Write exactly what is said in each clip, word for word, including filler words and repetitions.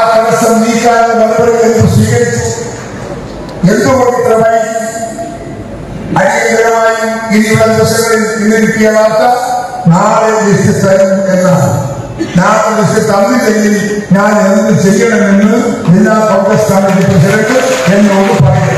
തടസ്സം നീക്കാനുള്ള നടപടികൾ സ്വീകരിച്ചു. എന്തുകൊണ്ട് ഇത്ര വൈകി? അടിയന്തരമായും ഇനിയുള്ള ദിവസങ്ങളിൽ ഇന്ന് കിട്ടിയ വാർത്ത നാളെ ലിസ്റ്റ് തരും എന്നാണ്. നാളെ ലിസ്റ്റ് തന്നില്ലെങ്കിൽ ഞാൻ എന്ത് ചെയ്യണമെന്ന് ജില്ലാ കോൺഗ്രസ് കമ്മിറ്റി പ്രസിഡന്റ് എന്നോട് പറയുന്നു.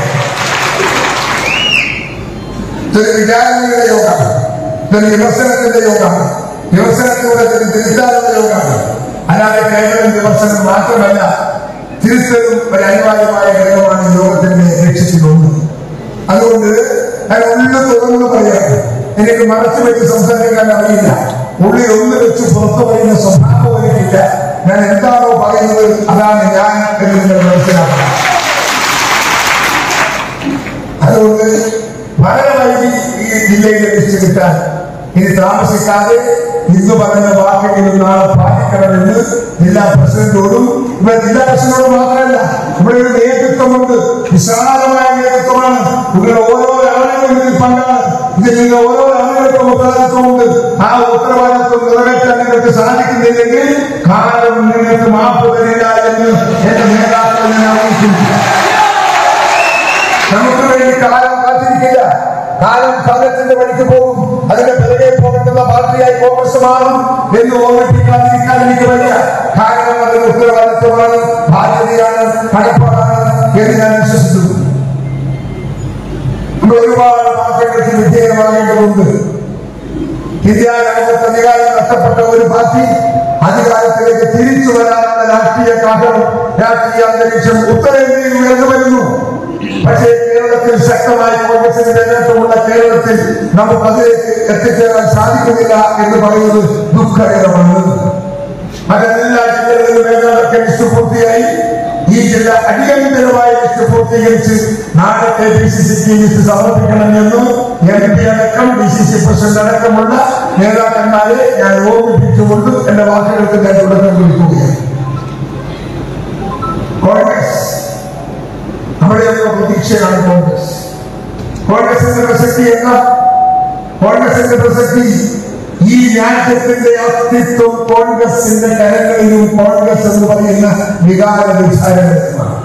ഇതൊരു വിചാരണയുടെ യോഗമാണ്, ഇതൊരു വിമർശനത്തിന്റെ യോഗമാണ്, വിമർശനത്തിലൂടെ തിരുത്താനുള്ള യോഗമാണ്. അല്ലാതെ കേവലം വിമർശനം മാത്രമല്ല, തിരുത്തലും ഒരു അനിവാര്യമായ ഘടകമാണ് യോഗത്തിന്റെ ലക്ഷ്യത്തിലുണ്ട്. അതുകൊണ്ട് ഞാൻ ഉള്ളു തുറന്നു പറയാം. എനിക്ക് മറച്ചു വെച്ച് സംസാരിക്കാൻ അറിയില്ല. ഉള്ളിൽ ഒന്ന് വെച്ച് പുറത്തു പറയുന്ന സ്വഭാവം എനിക്കില്ല. ഞാൻ എന്താണോ പറയുന്നത് അതാണ് ഞാൻ എന്ന് നിങ്ങൾ മനസ്സിലാക്കണം. അതുകൊണ്ട് വളരെ വൈകി ഈ ജില്ലയിലെ ലിസ്റ്റ് കിട്ടാൻ ഇനി താമസിക്കാതെ ഇന്ന് പറഞ്ഞ വാക്കെങ്കിലും നാളെ പാലിക്കണമെന്ന് ജില്ലാ പ്രസിഡന്റോടും ഇവിടെ ജില്ലാ പ്രസിഡന്റോട് മാത്രമല്ല ഇവിടെ ഒരു നേതൃത്വമുണ്ട്, വിശാലമായ നേതൃത്വമാണ്. ഇവിടെ ഓരോ ആളുകളും ഇതിൽ പങ്കാണ്. ഇതിൽ നിന്ന് ഓരോ ആളുകൾക്കും ഉത്തരവാദിത്വമുണ്ട്. ആ ഉത്തരവാദിത്വം നിറവേറ്റാൻ നിങ്ങൾക്ക് സാധിക്കുന്നില്ലെങ്കിൽ കാലം നിങ്ങൾക്ക് മാപ്പ് തരില്ല എന്ന് എന്റെ നേതാക്കൾ ഞാൻ അറിയിക്കുന്നു. നമുക്ക് വേണ്ടി കാലം കാത്തിരിക്കില്ല. കാലം കാലത്തിന്റെ വഴിക്ക് പോകും. അതിന്റെ പിറകെ പോകേണ്ടുന്ന പാർട്ടിയായി കോൺഗ്രസ് മാറും എന്ന് ഓർമ്മിപ്പിക്കാതിരിക്കാൻ എനിക്ക് വയ്യ. കാരണം അതിന് ഉത്തരവാദിത്വമാണ്, ബാധ്യതയാണ്, കടപ്പാടാണ് എന്ന് ഞാൻ വിശ്വസിക്കുന്നു. നമ്മൾ ഒരുപാട് മാറ്റങ്ങൾക്ക് വിധേയമാകേണ്ടതുണ്ട്. ഇന്ത്യ രാജ്യത്ത് അധികാരം നഷ്ടപ്പെട്ട ഒരു പാർട്ടി അധികാരത്തിലേക്ക് തിരിച്ചു വരാനുള്ള രാഷ്ട്രീയ കാലം, രാഷ്ട്രീയ അന്തരീക്ഷം ഉത്തരേന്ത്യയിൽ ഉയർന്നു വരുന്നു. പക്ഷേ കേരളത്തിൽ ശക്തമായ കോൺഗ്രസിന്റെ നേതൃത്വമുള്ള കേരളത്തിൽ നമുക്ക് അതിലേക്ക് എത്തിച്ചേരാൻ സാധിക്കുന്നില്ല എന്ന് പറയുന്നത് ദുഃഖകരമാണ്. അതെല്ലാ ജില്ലകളിലും മേഖലകളൊക്കെ ലിസ്റ്റ് പൂർത്തിയായി. ഈ ജില്ല അടിയന്തരമായ ലിസ്റ്റ് പൂർത്തീകരിച്ച് നാളത്തെ ഡി സി സിക്ക് ലിസ്റ്റ് സമർപ്പിക്കണമെന്നും എം പി അടക്കം ഡി സി സി പ്രസിഡന്റ് അടക്കമുള്ള നേതാക്കന്മാരെ ഞാൻ ഓർമ്മിപ്പിച്ചുകൊണ്ട് എന്റെ വാക്കുകൾക്ക് ഞാൻ തുടക്കം കുറിക്കുകയാണ്. കോൺഗ്രസ് നമ്മുടെയൊക്കെ പ്രതീക്ഷയാണ്. കോൺഗ്രസ് കോൺഗ്രസിന്റെ പ്രസക്തി എന്ന കോൺഗ്രസിന്റെ പ്രസക്തി ഈ രാജ്യത്തിന്റെ അസ്തിത്വം കോൺഗ്രസിന്റെ കരങ്ങളിലും കോൺഗ്രസ് എന്ന് പറയുന്ന വികാര വിചാരമാണ്.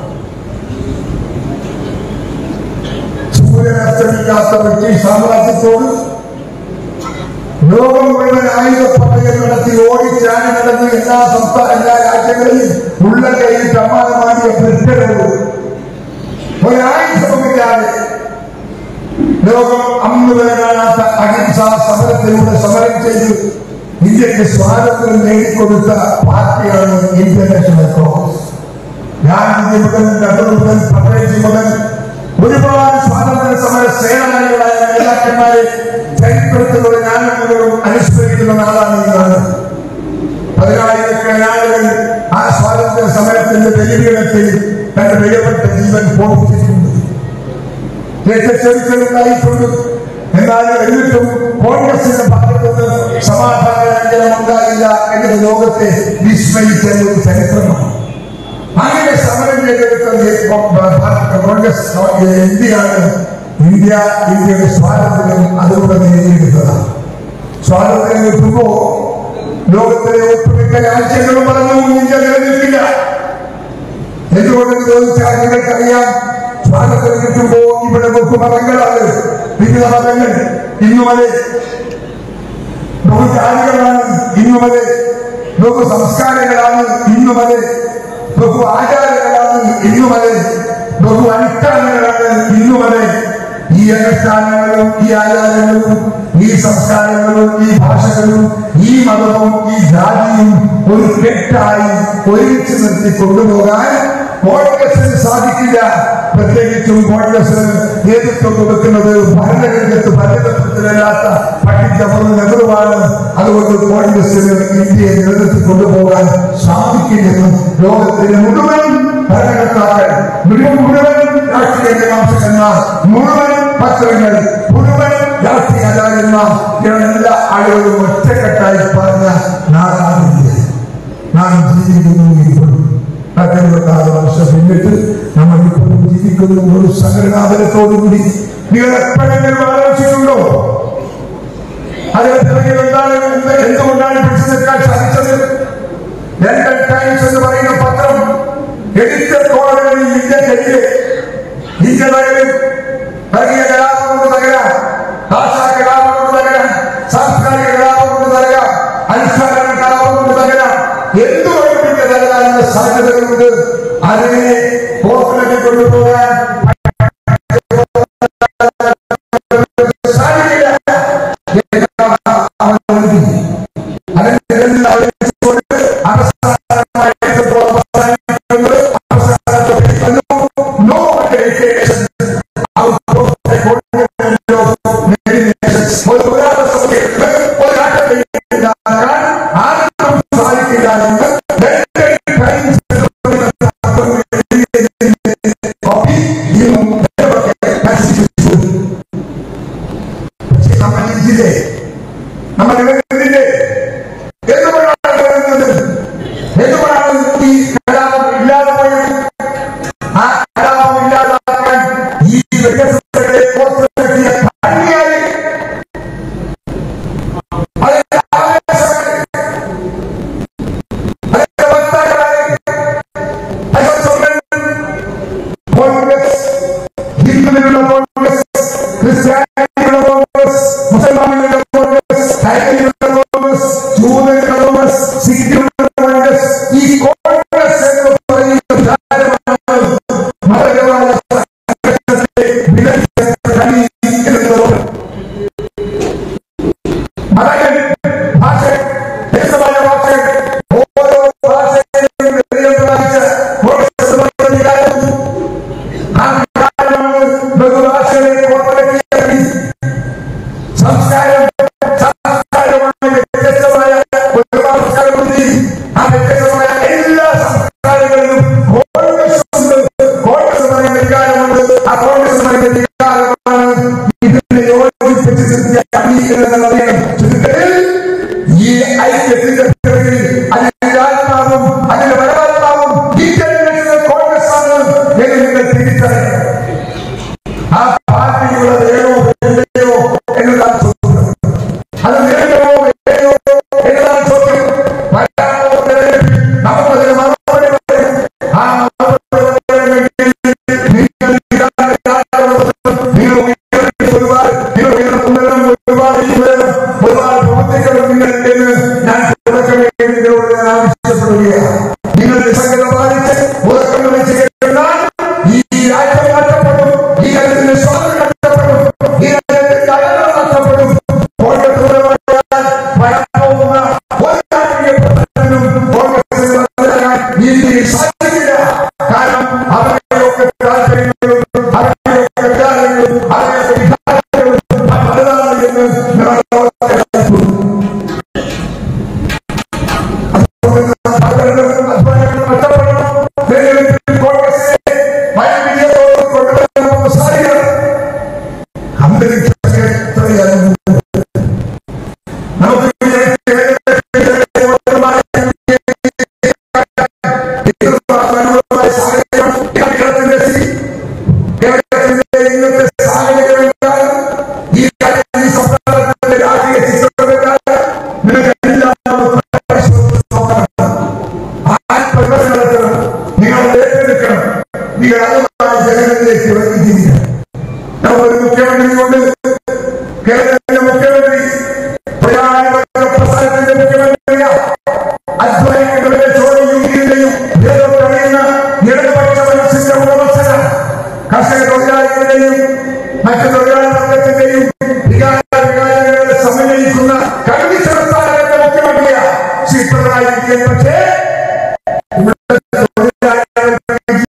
സൂര്യനസ്തമിക്കാത്ത ബ്രിട്ടീഷ് സാമ്രാജ്യത്തോട് ലോകം മുഴുവൻ ആയുധ പദ്ധതി നടത്തി ഓടിച്ചാടി നടന്ന് എല്ലാ സംസ്ഥാന എല്ലാ രാജ്യങ്ങളിലും ഉള്ള കയ്യിൽ സമ്മാനമാടിയ ബ്രിട്ടനോട് ഒരായുധമില്ലാതെ ലോകം അന്ന് വരെ കാണാത്ത അഹിംസാ സമരത്തിലൂടെ സമരം ചെയ്ത് ഇന്ത്യക്ക് സ്വാതന്ത്ര്യം നേടിക്കൊടുത്ത പാർട്ടിയാണ് ഇന്ത്യൻ നാഷണൽ കോൺഗ്രസ്. ഗാന്ധിജി മുതൽ നെഹ്റു മുതൽ പട്ടേൽജി മുതൽ ഒരുപാട് സ്വാതന്ത്ര്യ സമര സേനാനികളായ നേതാക്കന്മാരെ ചരിത്രത്തിലൂടെ ഞാനും അനുസ്മരിക്കുന്ന നാളാണ് ഈ നാട്. പതിനായിരക്കണക്കിന് ആളുകൾ ആ സ്വാതന്ത്ര്യ സമരത്തിന്റെ ബലിപീഠത്തിൽ തന്റെ വിലപ്പെട്ട ജീവൻ പോഷിച്ചിട്ടുണ്ട്, രക്തച്ചൊരിച്ചിലുണ്ടായിട്ടുണ്ട്. എന്നാലും എന്നിട്ടും കോൺഗ്രസിന്റെ ഭാഗത്തുനിന്ന് സമാധാന ലംഘനം ഉണ്ടായില്ല എന്നത് ലോകത്തെ വിസ്മയിച്ച ഒരു ചരിത്രമാണ്. അങ്ങനെ സമരം ചെയ്തെടുത്ത കോൺഗ്രസ് ഇന്ത്യയാണ്. ഇന്ത്യ ഇന്ത്യയുടെ സ്വാതന്ത്ര്യം അതിലൂടെ നേടിയെടുത്തതാണ്. സ്വാതന്ത്ര്യം കിട്ടുമ്പോ ലോകത്തിലെ ഒട്ടുമിക്ക രാജ്യങ്ങളും പറഞ്ഞു ഇന്ത്യ നിലനിൽക്കില്ല. എന്തുകൊണ്ടെന്ന് ചോദിച്ചാൽ നിങ്ങൾക്കറിയാം, സ്വാതന്ത്ര്യം കിട്ടുമ്പോ ഇവിടെ ബഹു മതങ്ങളാണ്, വിവിധ മതങ്ങൾ ഇന്നുമതെ ബഹുജാതികളാണ്, ഇന്നുമതെ ബഹു സംസ്കാരങ്ങളാണ്, ഇന്നുമതെ ബഹു ആചാരങ്ങളാണ്, ഇന്നുമതെ ബഹു അനുഷ്ഠാനങ്ങളാണ്, ഇന്നുമതെ ഈ അനുഷ്ഠാനങ്ങളും ഈ ആചാരങ്ങളും ഈ സംസ്കാരങ്ങളും ഈ ഭാഷകളും ഈ മതവും ഈ ജാതിയും ഒരു കെട്ടായി ഒരുമിച്ച് നിർത്തി കൊണ്ടുപോകാൻ കോൺഗ്രസിന് സാധിക്കില്ല. പ്രത്യേകിച്ചും കോൺഗ്രസിന് നേതൃത്വം കൊടുക്കുന്നത് ഭരണരംഗത്ത് ഭരണതത്വത്തിലല്ലാത്ത പണ്ഡിറ്റ് ജവഹർലാൽ നെഹ്റുവാണ്. അതുകൊണ്ട് കോൺഗ്രസിന് ഇന്ത്യയെ നിലനിർത്തി കൊണ്ടുപോകാൻ സാധിക്കില്ലെന്ന് ലോകത്തിലെ മുഴുവൻ ഭരണകർത്താക്കൾ, മുഴുവൻ രാഷ്ട്രീയ മീമാംസകന്മാർ, മുഴുവൻ പത്രങ്ങൾ, മുഴുവൻ രാഷ്ട്രീയ ആചാര്യന്മാർ, എല്ലാ ആളുകളും ഒറ്റക്കെട്ടായി പറഞ്ഞ നാടാണ് ഇന്ത്യ. നാം ജീവിക്കുന്നു പത്തൊൻപത്താറ് വർഷം പിന്നിട്ട് നമ്മൾ ഇപ്പോഴും ജീവിക്കുന്ന ഒരു സംഘടനാപരത്തോടുകൂടി നിങ്ങൾ എപ്പോഴെങ്കിലും ആലോചിച്ചിട്ടുണ്ടോ? അതിന് പിറകിൽ എന്താണ്, എന്തുകൊണ്ടാണ് പിടിച്ചു നിൽക്കാൻ സാധിച്ചത്? ലണ്ടൻ ടൈംസ് എന്ന് പറയുന്ന പത്രം എഡിറ്റർ കോളനികളിൽ ഇന്ത്യക്കെതിരെ ഇന്ത്യയിലും വർഗീയ കലാപം കൊണ്ട് തകരാം, ഭാഷാ കലാപം കൊണ്ട് തകരാം, സാംസ്കാരിക കലാപം കൊണ്ട് തകരാം, അനുഷ്ഠാന കലാപം കൊണ്ട് തകരാം, എന്തുകൊണ്ടും ഇന്ത്യ തകരാനുള്ള സാധ്യതകളുണ്ട്. അതിനെ പോർട്ടിലേക്ക് കൊണ്ടുപോകാൻ സാധിക്കില്ല. ഈ ഐക്യത്തിന്റെ അതിന്റെ വരവാത്മാവും കോൺഗ്രസ് ആണ് എന്ന് നിങ്ങൾ തിരിച്ചറിയണം. ആ പാർട്ടിയുടെ വേണോ വേണ്ടയോ എന്നതാണ് ചോദ്യം. അത് വേണ്ടയോ വേണ്ടയോ എന്നതാണ് ചോദ്യം. നമുക്കതിന് മറുപടി പറയും. ആ ജനങ്ങളിലേക്ക് ജീവിക്കണം. നമ്മൾ ഒരു മുഖ്യമന്ത്രി കൊണ്ട് കേരള